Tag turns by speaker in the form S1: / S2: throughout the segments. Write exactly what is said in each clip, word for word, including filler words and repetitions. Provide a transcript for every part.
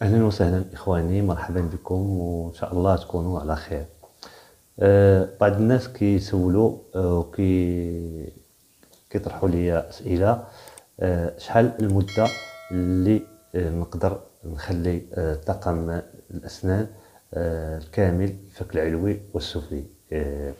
S1: أهلا وسهلا إخواني، مرحبا بكم وإن شاء الله تكونوا على خير. أه بعض الناس كيسولوا أه وكي كيطرحوا لي أسئلة. أه شحال المدة اللي أه نقدر نخلي أه طاقم الأسنان أه الكامل الفك العلوي والسفلي. أه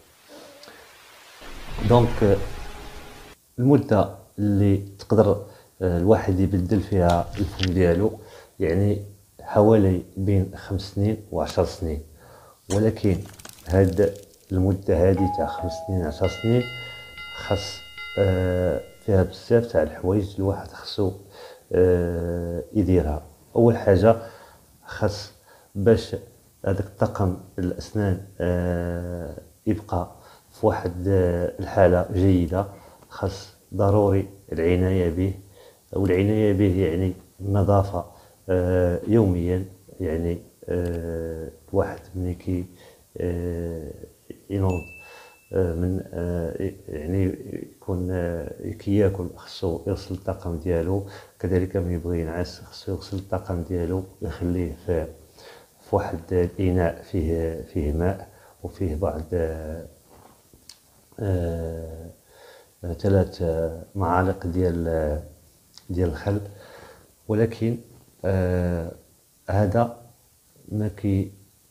S1: دونك أه المدة اللي تقدر أه الواحد يبدل فيها الفم ديالو يعني حوالي بين خمس سنين وعشر سنين، ولكن هاد المدة هادي تاع خمس سنين عشر سنين خاص آه فيها بزاف تاع الحوايج الواحد خصو آه يديرها. أول حاجة خاص باش هذاك الطاقم الأسنان آه يبقى في واحد آه الحالة جيدة، خاص ضروري العناية به، والعناية به يعني النظافة آه يوميا. يعني آه الواحد ملي كي آه ينوض آه من آه يعني يكون آه كي ياكل خصو يغسل الطاقم ديالو، كذلك ملي يبغي ينعس خصو يغسل الطاقم ديالو ويخليه في في واحد الإناء فيه فيه ماء وفيه بعض آه آه ثلاث معالق ديال ديال الخل. ولكن آه هذا ما كي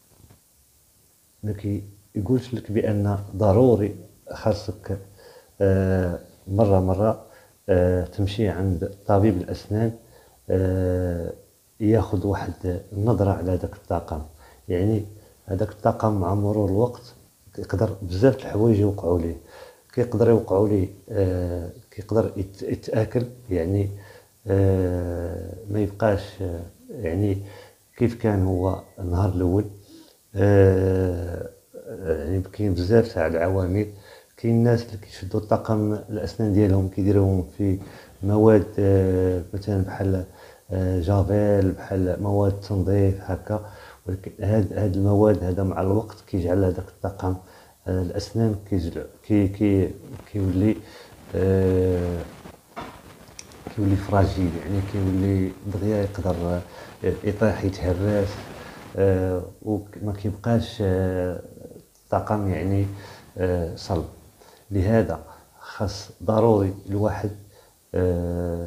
S1: ما كي يقولش لك بان ضروري خاصك آه مره مره آه تمشي عند طبيب الاسنان آه ياخذ واحد النظره على هذاك الطاقم. يعني هذاك الطاقم مع مرور الوقت يقدر بزاف الحوايج يوقعوا ليه، كيقدر يوقعوا ليه آه كيقدر يت- يتاكل، يعني آه ما يبقاش آه يعني كيف كان هو النهار الاول. آه يعني كاين بزاف تاع العوامل. كاين الناس اللي كيشدوا الطاقم الاسنان ديالهم كيديروهم في مواد آه مثلا بحال آه جافيل، بحال مواد تنظيف هكا، ولكن هاد هاد المواد هذا مع الوقت كيجعل هذاك الطاقم آه الاسنان كيجل كي كي كيولي آه كيولي فراجيل، يعني كيولي دغيا يقدر يطيح يتهرس آه وما كيبقاش آه الطاقم يعني آه صلب. لهذا خاص ضروري الواحد آه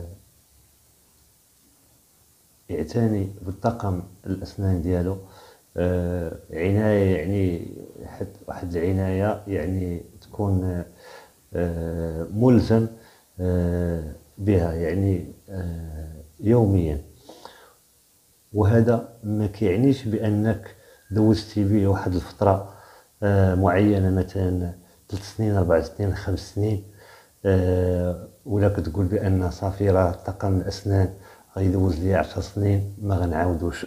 S1: يعتني بالطاقم الأسنان ديالو آه عناية، يعني حد واحد العناية يعني تكون آه ملزم آه بها، يعني آه يوميا. وهذا ما كيعنيش بانك دوزتي به واحد الفتره آه معينه، مثلا ثلاث سنين اربع سنين خمس سنين آه ولا كتقول بان صافي راه طاقم الاسنان غيدوز لي عشر سنين ما غنعاودوش.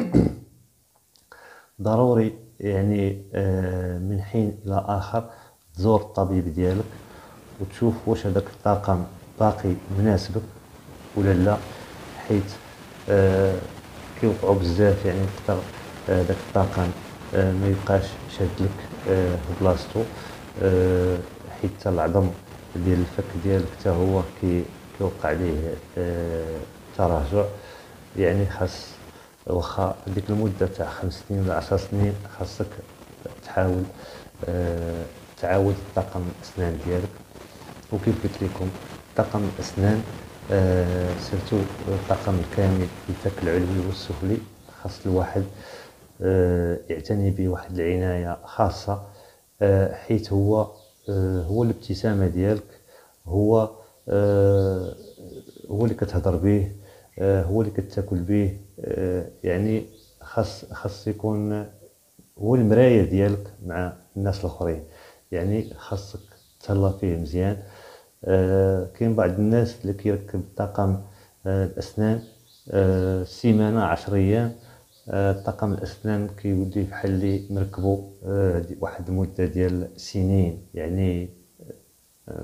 S1: ضروري يعني آه من حين الى اخر تزور الطبيب ديالك وتشوف واش هذاك الطاقم باقي مناسبك ولا لا، حيث آه كيوقعوا بزاف، يعني تقدر آه داك الطاقم آه ما يبقاش شاد لك آه في بلاصتو، آه حيت حتى العظم ديال الفك ديالك حتى هو كي كيوقع ليه آه تراجع. يعني خاص واخا ديك المده تاع خمس سنين ولا عشر سنين خاصك تحاول آه تعاود طاقم الاسنان ديالك. وكيف قلت لكم طاقم الاسنان آه سيرتو الطاقم الكامل الفك العلوي والسفلي خاص الواحد آه يعتني به واحد العناية خاصة، آه حيث هو آه هو الابتسامة ديالك، هو آه هو اللي كتهضر به، آه هو اللي كتاكل به، آه يعني خاص خاص يكون هو المراية ديالك مع الناس الاخرين. يعني خاصك تهلا فيه مزيان. آه كاين بعض الناس اللي كيركب طاقم آه الاسنان آه سيمانه عشر ايام، آه طاقم الاسنان كيولي بحال اللي مركبو آه واحد المده ديال سنين. يعني آه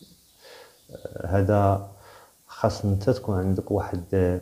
S1: هذا خاص انت تكون عندك واحد آه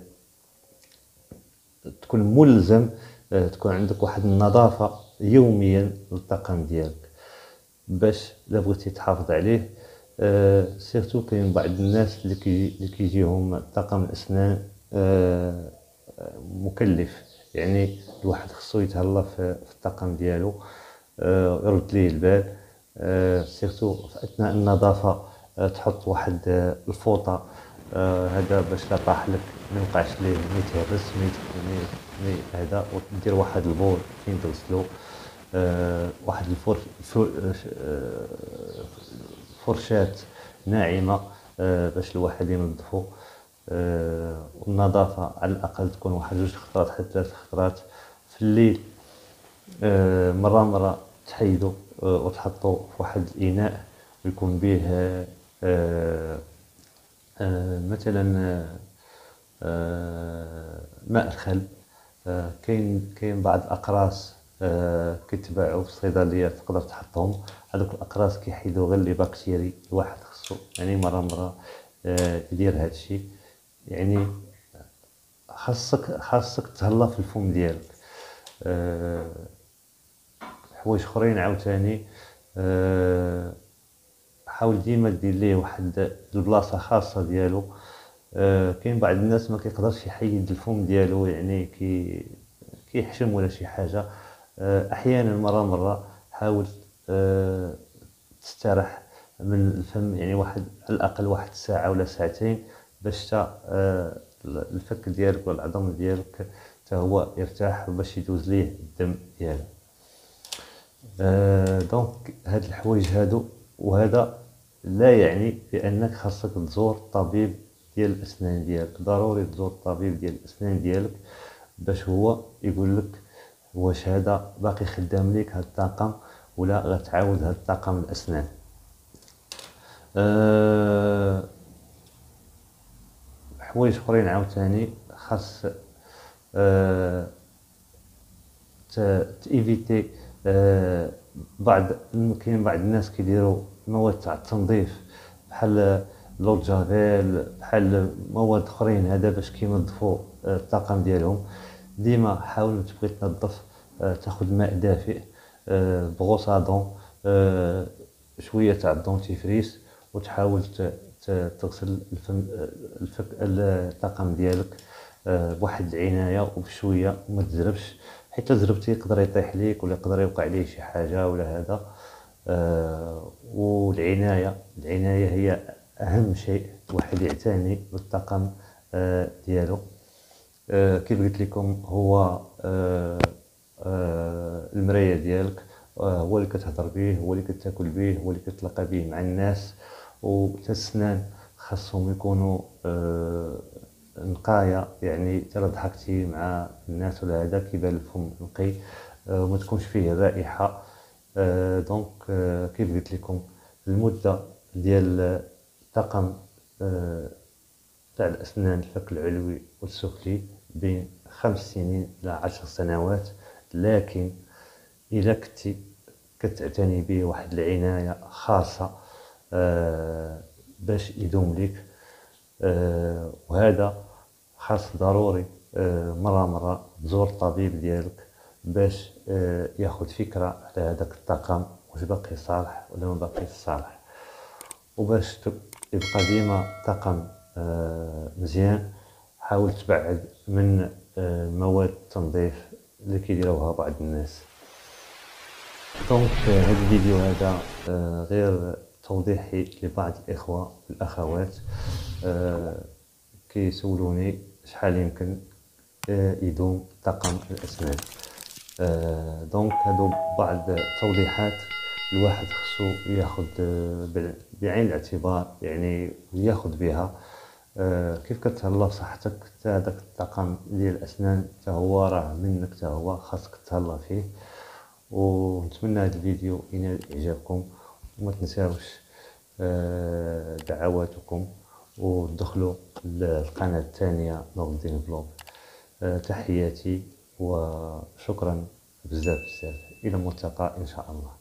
S1: تكون ملزم آه تكون عندك واحد النظافه يوميا للطاقم ديالك باش الا بغيتي تحافظ عليه. آه سيرتو كاين بعض الناس اللي كي اللي كيجيهم طاقم الاسنان آه مكلف، يعني الواحد خصو يتهلا في, في الطاقم ديالو، آه يرد ليه البال، آه سيرتو في اثناء النظافه، آه تحط واحد آه الفوطه، آه هذا باش لا طاح لك ما يوقعش ليه، ما يتهرس، ما يت- ما ي- هذا، ودير واحد البول فين تغسلو، آه واحد الفر فر- آه، فرشاة ناعمة، آه باش الواحد ينظفو. آه والنظافة على الأقل تكون واحد جوج خطرات حتى ثلاث خطرات في الليل. آه مرة مرة تحيدو، آه وتحطو في واحد الإناء ويكون به آه آه مثلا آه آه، ماء الخل. آه، كاين كاين بعض الأقراص آه، كيتباعوا في الصيدليات تقدر تحطهم، هذوك الأقراص كيحيدوا غير لي باكتيري، الواحد خصو يعني مرة مرة آه، يدير هذا الشيء. يعني خاصك خاصك تهلا في الفم ديالك. آه، حوايج اخرين عاوتاني، آه، حاول ديما دير ليه واحد البلاصه خاصه ديالو. آه، كاين بعض الناس ما كيقدرش يحيد الفم ديالو، يعني كي كيحشم ولا شي حاجه. آه، احيانا مره مره حاول آه، تسترح من الفم، يعني واحد على الاقل واحد ساعه ولا ساعتين، باش تا آه، الفك ديالك ولا العظم ديالك تا هو يرتاح، باش يدوز ليه الدم ديالو. آه، دونك هاد الحوايج هادو، وهذا لا يعني بانك خاصك تزور طبيب ديال الاسنان ديالك، ضروري تزور الطبيب ديال الاسنان ديالك باش هو يقول لك واش هذا باقي خدام ليك هاد الطاقم ولا غتعاود هاد الطاقم الاسنان. أه حوايج اخرين عاوتاني خاص أه تيفيتي. أه بعض كاين بعض الناس كيديروا مواد تاع التنظيف بحال لو جافيل، بحال مواد اخرين هذا باش كينظفوا الطاقم ديالهم. ديما حاول تبغي تنظف، أه تاخذ ماء دافئ، أه بغوصادون، أه شويه تاع الدونتيفريس، وتحاول تغسل الفم الفك الطاقم ديالك أه بواحد العنايه وبشويه، وما تزربش، حيت زربتي يقدر يطيح ليك ولا يقدر يوقع ليه شي حاجه ولا هذا. آه والعنايه العنايه هي اهم شيء، الواحد يعتني بالطاقم آه ديالو. آه كيف قلت لكم، هو آه آه المرايه ديالك، آه هو اللي كتهضر به، هو اللي كتاكل به، هو اللي كتلاقى به مع الناس. والسنان خاصهم يكونوا آه نقايا، يعني ترى ضحكتي مع الناس ولا هذا كيبان الفم نقي، آه وما تكونش فيه الرائحه. آه دونك آه كيف قلت لكم، المده ديال الطاقم آه تاع الاسنان الفك العلوي والسفلي بين خمس سنين الى عشر سنوات، لكن الا كنتي كتعتني به واحد العنايه خاصه آه باش يدوم ليك. آه وهذا خاص ضروري آه مرة مرة تزور الطبيب ديالك باش آه ياخد فكرة على هذاك الطاقم، واش باقي صالح ولا ما باقي صالح، وباش يبقى ديما طاقم آه مزيان. حاول تبعد من آه مواد التنظيف اللي كيديروها بعض الناس. دونك هذا الفيديو هذا آه غير توضيحي لبعض الإخوة والأخوات آه كيسولوني شحال يمكن آه يدوم طاقم الأسنان. آه دونك هادو بعض التوضيحات الواحد خصو ياخد آه بعين الاعتبار، يعني ياخد بها. آه كيف كتهلا في صحتك، حتى هذاك الطاقم ديال الأسنان حتى هو راه منك، حتى هو خاصك تهلا فيه. ونتمنى هذا الفيديو ينال اعجابكم، وما تنساوش آه دعواتكم، ودخلوا القناة الثانية نور الدين فلوق. آه تحياتي وشكرا بزاف بزاف، الى الملتقى ان شاء الله.